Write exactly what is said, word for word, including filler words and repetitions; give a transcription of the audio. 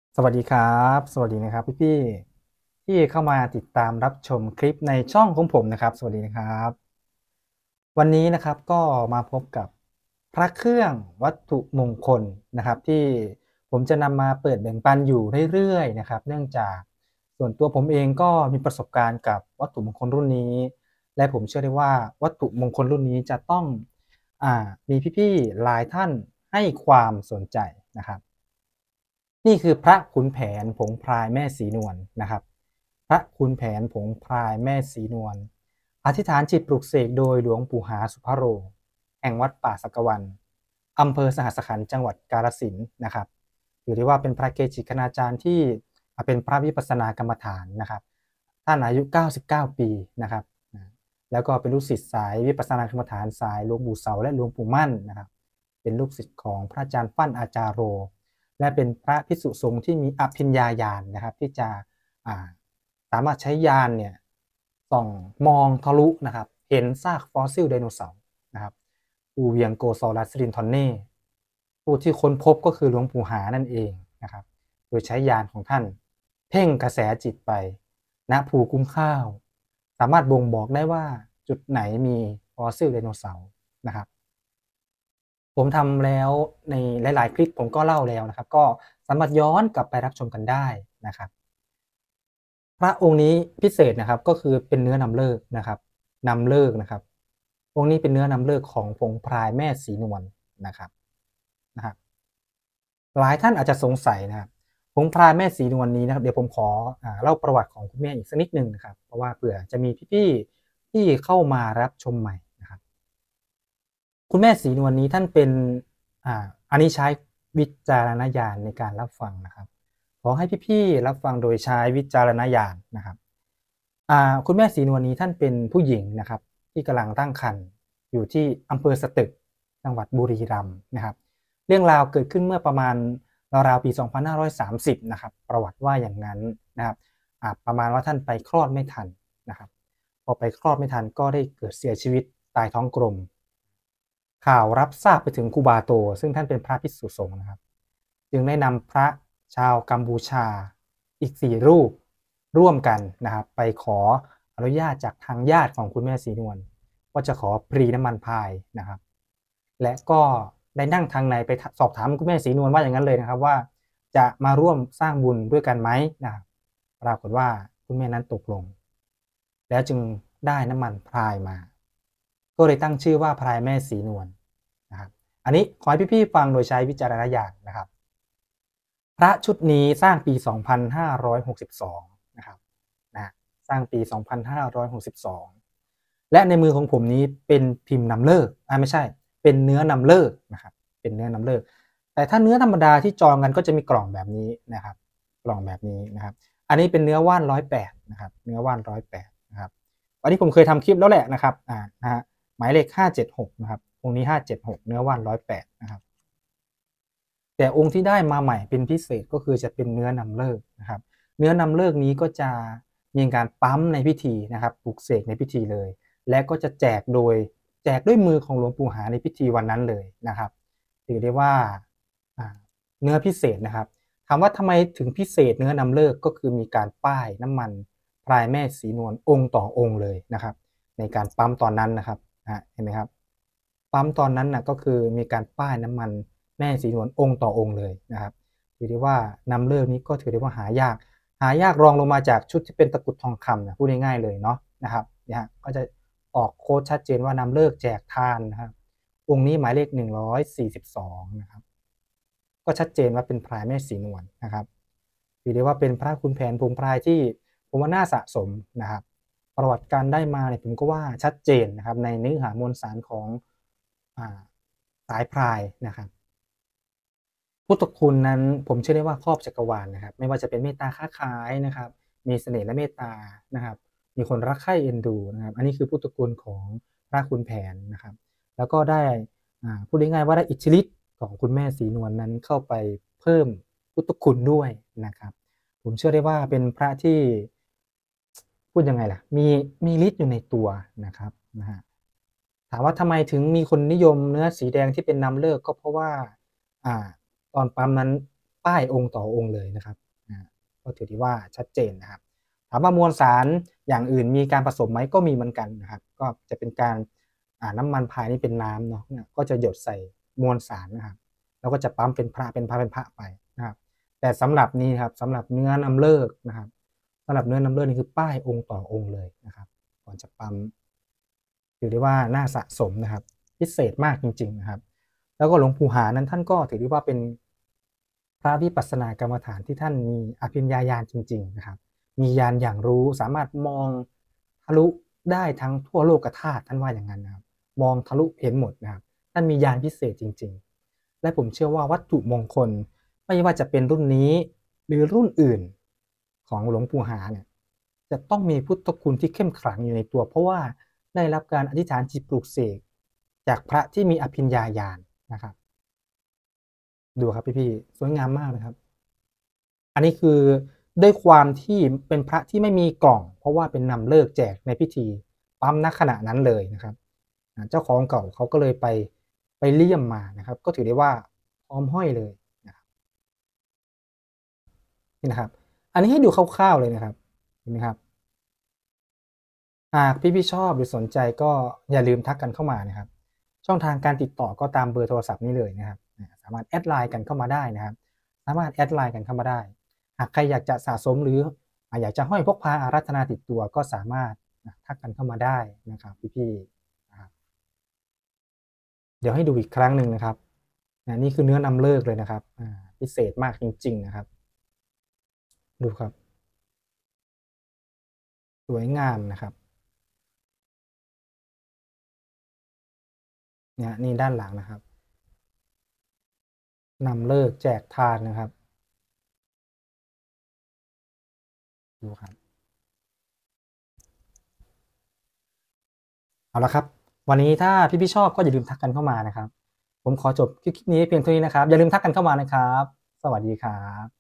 สวัสดีครับสวัสดีนะครับพี่ๆที่เข้ามาติดตามรับชมคลิปในช่องของผมนะครับสวัสดีนะครับวันนี้นะครับก็มาพบกับพระเครื่องวัตถุมงคลนะครับที่ผมจะนำมาเปิดแบ่งปันอยู่เรื่อยๆนะครับเนื่องจากส่วนตัวผมเองก็มีประสบการณ์กับวัตถุมงคลรุ่นนี้และผมเชื่อได้ว่าวัตถุมงคลรุ่นนี้จะต้องอ่ามีพี่ๆหลายท่านให้ความสนใจนะครับ นี่คือพระขุนแผนผงพรายแม่ศรีนวลนะครับพระขุนแผนผงพรายแม่ศรีนวลอธิษฐานจิตปลุกเสกโดยหลวงปู่หาสุภโรแห่งวัดป่าสักวันอำเภอสหัสขันธ์จังหวัดกาฬสินธุ์นะครับถือได้ว่าเป็นพระเกจิคณาจารย์ที่เป็นพระวิปัสสนากรรมฐานนะครับท่านอายุเก้าสิบเก้าปีนะครับแล้วก็เป็นลูกศิษย์สายวิปัสสนากรรมฐานสายหลวงปู่เสาและหลวงปู่มั่นนะครับเป็นลูกศิษย์ของพระอาจารย์ฟั่นอาจารโร และเป็นพระภิกษุสงฆ์ที่มีอภิญญาญาณนะครับที่จะสามารถใช้ญาณเนี่ยส่องมองทะลุนะครับเห็นซากฟอสซิลไดโนเสาร์นะครับอูเวียงโกซอรัสลินทอนเน่ผู้ที่ค้นพบก็คือหลวงปู่หานั่นเองนะครับโดยใช้ญาณของท่านเพ่งกระแสจิตไปณภูกุ้มข้าวสามารถบ่งบอกได้ว่าจุดไหนมีฟอสซิลไดโนเสาร์นะครับ ผมทำแล้วในหลายๆคลิปผมก็เล่าแล้วนะครับก็สามารถย้อนกลับไปรับชมกันได้นะครับพระองค์นี้พิเศษนะครับก็คือเป็นเนื้อนำเลิกนะครับนำเลิกนะครับองค์นี้เป็นเนื้อนำเลิกของผงพรายแม่ศรีนวลนะครับนะครับหลายท่านอาจจะสงสัยนะครับผงพรายแม่ศรีนวลนี้นะครับเดี๋ยวผมขออ่าเล่าประวัติของคุณแม่อีกสักนิดหนึ่งนะครับเพราะว่าเผื่อจะมีพี่ๆที่เข้ามารับชมใหม่นะครับ คุณแม่ศรีนวลนี้ท่านเป็นอ่าอันนี้ใช้วิจารณญาณในการรับฟังนะครับขอให้พี่ๆรับฟังโดยใช้วิจารณญาณนะครับอ่าคุณแม่ศรีนวลนี้ท่านเป็นผู้หญิงนะครับที่กำลังตั้งครรภ์อยู่ที่อำเภอสตึกจังหวัดบุรีรัมย์นะครับเรื่องราวเกิดขึ้นเมื่อประมาณราวๆปีสองพันห้าร้อยสามสิบนะครับประวัติว่าอย่างนั้นนะครับอ่าประมาณว่าท่านไปคลอดไม่ทันนะครับพอไปคลอดไม่ทันก็ได้เกิดเสียชีวิตใต้ท้องกลม ข่าวรับทราบไปถึงครูบาโตซึ่งท่านเป็นพระภิกษุสงฆ์นะครับจึงได้นำพระชาวกัมพูชาอีกสี่รูปร่วมกันนะครับไปขออนุญาตจากทางญาติของคุณแม่ศรีนวลว่าจะขอพรีน้ำมันพายนะครับและก็ได้นั่งทางในไปสอบถามคุณแม่ศรีนวลว่าอย่างนั้นเลยนะครับว่าจะมาร่วมสร้างบุญด้วยกันไหมนะครับปรากฏว่าคุณแม่นั้นตกลงแล้วจึงได้น้ำมันพรายมาก็เลยตั้งชื่อว่าพรายแม่ศรีนวล นะครับอันนี้ขอให้พี่ๆฟังโดยใช้วิจารณญาณนะครับพระชุดนี้สร้างปีสองพันห้าร้อยหกสิบสองนะครับนะสร้างปีสองพันห้าร้อยหกสิบสองและในมือของผมนี้เป็นพิมพ์นำเลิกอ่าไม่ใช่เป็นเนื้อนำเลิกนะครับเป็นเนื้อนำเลิกแต่ถ้าเนื้อธรรมดาที่จองกันก็จะมีกล่องแบบนี้นะครับกล่องแบบนี้นะครับอันนี้เป็นเนื้อว่านร้อยแปดนะครับเนื้อว่านร้อยแปดนะครับอันนี้ผมเคยทำคลิปแล้วแหละนะครับอ่านะฮะ หมายเลขห้าเจ็ดหกนะครับองค์นี้ห้าเจ็ดหกเนื้อว่านร้อยแปดนะครับแต่องค์ที่ได้มาใหม่เป็นพิเศษก็คือจะเป็นเนื้อนำเลิกนะครับเนื้อนำเลิกนี้ก็จะมีการปั๊มในพิธีนะครับปลุกเสกในพิธีเลยและก็จะแจกโดยแจกด้วยมือของหลวงปู่หาในพิธีวันนั้นเลยนะครับถือได้ว่าเนื้อพิเศษนะครับถามว่าทำไมถึงพิเศษเนื้อนำเลิกก็คือมีการป้ายน้ำมันพรายแม่ศรีนวลองค์ต่อองค์เลยนะครับในการปั๊มตอนนั้นนะครับ เห็นไหมครับปั๊มตอนนั้นนะก็คือมีการป้ายน้ำมันแม่ศรีนวลองค์ต่อองค์เลยนะครับถือได้ว่านำเลิกนี้ก็ถือได้ว่าหายากหายากรองลงมาจากชุดที่เป็นตะกุดทองคำนะพูดง่ายๆเลยเนาะนะครับเนี่ยก็จะออกโค้ดชัดเจนว่านำเลิกแจกทานนะครับองค์นี้หมายเลขหนึ่งร้อยสี่สิบสองนะครับก็ชัดเจนว่าเป็นพรายแม่ศรีนวลนะครับถือได้ว่าเป็นพระคุณแผนพงพรายที่ผมว่าน่าสะสมนะครับ ประวัติการได้มาเนี่ยผมก็ว่าชัดเจนนะครับในเนื้อหามวลสารของอ่าสายพรายนะครับพุทธคุณนั้นผมเชื่อได้ว่าครอบจักรวาลนะครับไม่ว่าจะเป็นเมตตาค้าขายนะครับมีเสน่ห์และเมตตานะครับมีคนรักใคร่เอ็นดูนะครับอันนี้คือพุทธคุณของพระคุณแผนนะครับแล้วก็ได้อ่าพูดง่ายๆว่าได้อิทธิฤทธิ์ของคุณแม่ศรีนวลนั้นเข้าไปเพิ่มพุทธคุณด้วยนะครับผมเชื่อได้ว่าเป็นพระที่ พูดยังไงล่ะมีมีฤทธิ์อยู่ในตัวนะครับนะฮะถามว่าทำไมถึงมีคนนิยมเนื้อสีแดงที่เป็นนำเลิกก็เพราะว่าอ่าตอนปั๊มนั้นป้ายองค์ต่อองค์เลยนะครับก็ถือได้ว่าชัดเจนนะครับถามว่ามวลสารอย่างอื่นมีการผสมไหมก็มีเหมือนกันนะครับก็จะเป็นการน้ำมันพายนี่เป็นน้ำเนาะก็จะหยดใส่มวลสารนะครับแล้วก็จะปั๊มเป็นพระเป็นพระเป็นพระไปนะครับแต่สำหรับนี้ครับสำหรับเนื้อนำเลิกนะครับสำหรับเนื้อนำเลิกนี่คือป้ายองค์ต่อองค์เลยนะครับก่อนจะปั๊มถือได้ว่าน่าสะสมนะครับพิเศษมากจริงๆนะครับแล้วก็หลวงปู่หานั้นท่านก็ถือได้ว่าเป็นพระวิปัสสนากรรมฐานที่ท่านมีอภิญญาญาณจริงๆนะครับมีญาณอย่างรู้สามารถมองทะลุได้ทั้งทั่วโลกธาตุท่านว่าอย่างนั้นนะครับมองทะลุเห็นหมดนะครับท่านมีญาณพิเศษจริงๆและผมเชื่อว่าวัตถุมงคลไม่ว่าจะเป็นรุ่นนี้หรือรุ่นอื่นของหลวงปู่หาเนี่ยจะต้องมีพุทธคุณที่เข้มขลังอยู่ในตัวเพราะว่าได้รับการอธิษฐานจิตปลูกเสกจากพระที่มีอภิญญาญาณนะครับดูครับพี่ๆสวยงามมากนะครับอันนี้คือด้วยความที่เป็นพระที่ไม่มีกล่องเพราะว่าเป็นนำเลิกแจกในพิธีปั๊มณขณะนั้นเลยนะครับเจ้าของเก่าเขาก็เลยไปไปเลี่ยมมานะครับก็ถือได้ว่าพร้อมห้อยเลยนะครับนี่นะครับอันนี้ให้ดูคร่าวๆเลยนะครับเห็นไหมครับหากพี่ๆชอบหรือสนใจก็อย่าลืมทักกันเข้ามานะครับช่องทางการติดต่อก็ตามเบอร์โทรศัพท์นี้เลยนะครับสามารถแอดไลน์กันเข้ามาได้นะครับสามารถแอดไลน์กันเข้ามาได้หากใครอยากจะสะสมหรืออยากจะห้อยพกพาอารัธนาติดตัวก็สามารถทักกันเข้ามาได้นะครับพี่ๆนะครับเดี๋ยวให้ดูอีกครั้งหนึ่งนะครับนี่คือเนื้อนำเลิกเลยนะครับพิเศษมากจริงๆนะครับดูครับสวยงามนะครับเนี่ยนี่ด้านหลังนะครับนำเลิกแจกทานนะครับดูครับเอาละครับวันนี้ถ้าพี่ๆชอบก็อย่าลืมทักกันเข้ามานะครับผมขอจบคลิปนี้เพียงเท่านี้นะครับอย่าลืมทักกันเข้ามานะครับสวัสดีครับ